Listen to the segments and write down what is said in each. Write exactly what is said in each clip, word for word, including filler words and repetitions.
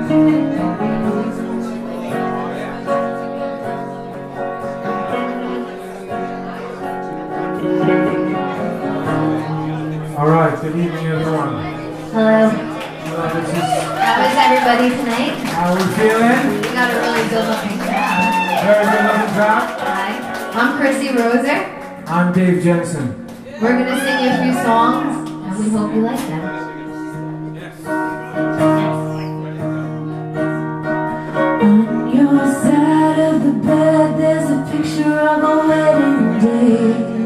All right, good evening, everyone. Hello. Hello, this is... How is everybody tonight? How are we feeling? We got a really good looking crowd. Very good looking crowd. Hi. I'm Krissy Roser. I'm Dave Jensen. We're going to sing you a few songs, and we hope you like them. On your side of the bed, there's a picture of a wedding day.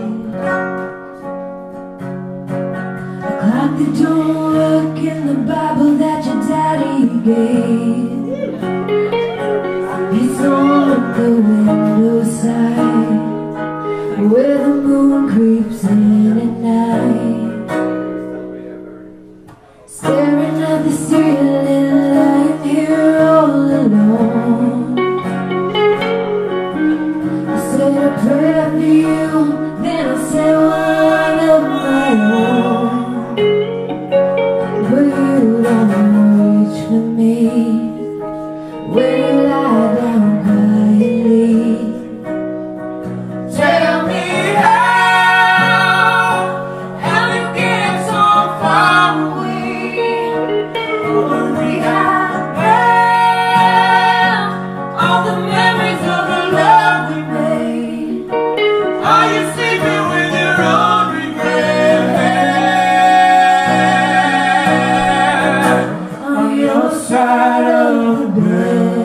A clock that don't work in the Bible that your daddy gave. It's on the window side, where the moon creeps in at night, staring at the ceiling, lying here all alone. I said a prayer for you, then I said one of my own. But you don't reach for me when you lie down quietly. Tell me how, how you get so far away. Only how, all the memories of the love we made. Are you sleeping with your own regret on your side of the bed?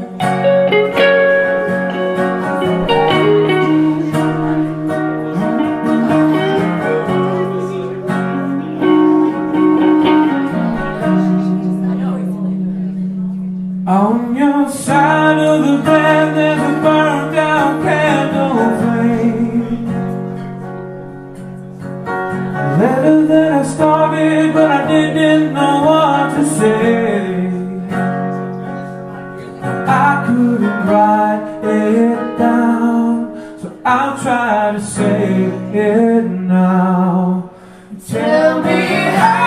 On your side of the bed, there's a burned down candle flame. A letter that I started, but I didn't know what to say. I couldn't write it down, so I'll try to say it now. Tell me how.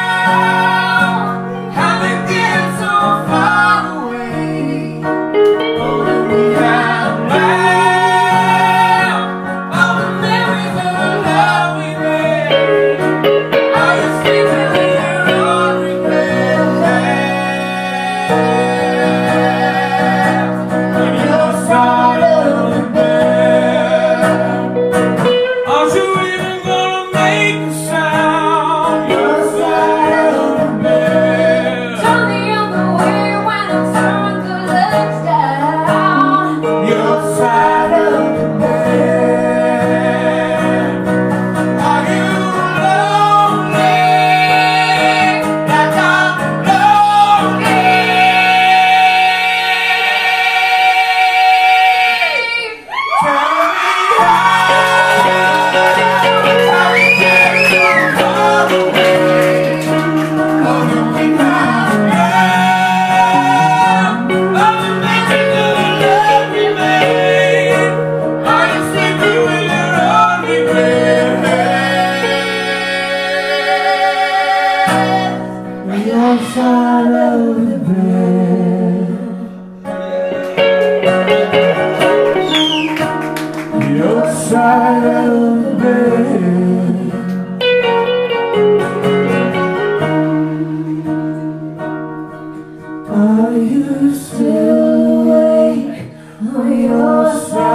Your side of the bed, your side of the bed. Are you still awake on your side?